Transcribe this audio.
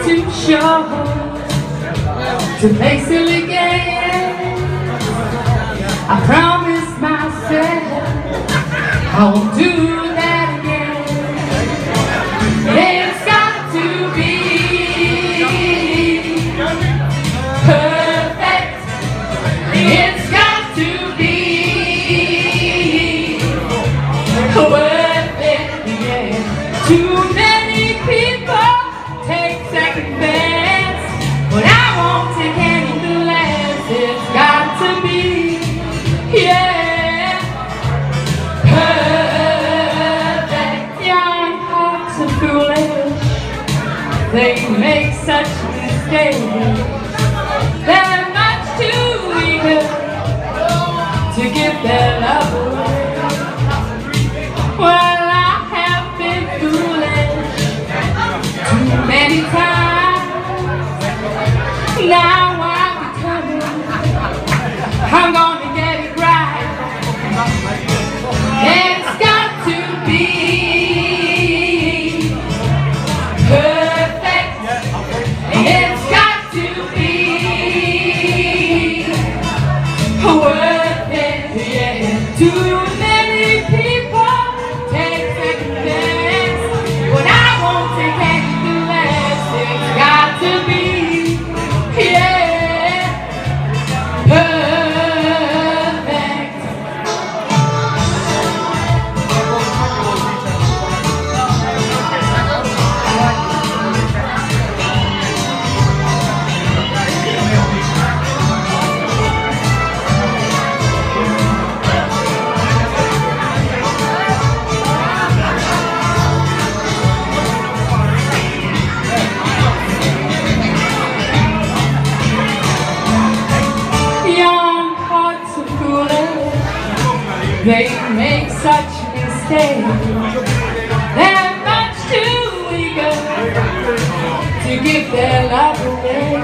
too short to play silly games. I promised myself I won't do that again. It's got to be perfect. It's got to be worth it, yeah. Too many people take second best, but I won't take any less. It's got to be, yeah, perfect. Young hearts are foolish, they make such mistakes. They're much too eager to give their love away. Well, I have been foolish too many times. Now I'm determined I'm gonna get it right. It's got to be perfect. It's got to be worth it, yeah. Too many people take second best, but I won't take anything less. It's got to be, yeah, perfect. They make such mistakes. They're much too eager to give their love away.